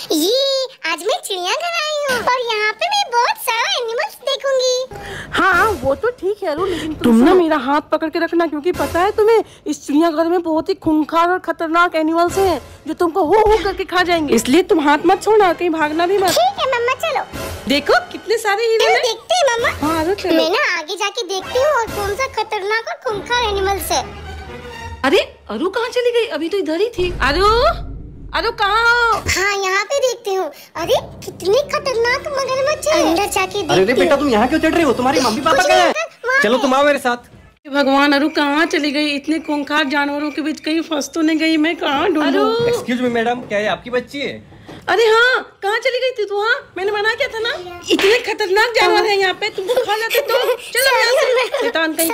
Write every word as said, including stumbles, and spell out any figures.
ये आज मैं चिड़ियाघर आई हूँ और यहाँ पे मैं बहुत सारा एनिमल्स देखूंगी। हाँ वो तो ठीक है अरु, लेकिन तुम ना मेरा हाथ पकड़ के रखना, क्योंकि पता है तुम्हें इस चिड़ियाघर में बहुत ही खूंखार और खतरनाक एनिमल्स हैं जो तुमको हो हो करके खा जाएंगे, इसलिए तुम हाथ मत छोड़ना, कहीं भागना भी मत। ठीक है मम्मा, चलो। देखो कितने सारे हिरन हैं। देखते हैं मम्मा। हाँ अरु चलो। मैं ना आगे जाके देखती हूँ और कौन सा खतरनाक और खूंखार एनिमल्स है। अरे अरु कहाँ चली गई? अभी तो इधर ही थी। अरु अरु कहाँ हो? हाँ यहाँ पे देखती हूँ। अरे कितनी खतरनाक मगरमच्छ है। अंदर जाके देखती हूँ। अरे बेटा तुम यहाँ क्यों चढ़ रही हो? तुम्हारी मम्मी पापा कहाँ हैं? चलो तुम आओ मेरे साथ। भगवान अरु कहाँ चली गई? इतने खूंखार जानवरों के बीच कहीं फंस तो नहीं गई? मैं कहाँ ढूंढूं? एक्सक्यूज मी मैडम, क्या ये आपकी बच्ची है? अरे हाँ, कहाँ चली गई थी तू? हाँ मैंने मना किया था ना, इतने खतरनाक जानवर हैं यहाँ पे, तुमको खा जाते तो। चलो यहाँ से शैतान कहीं।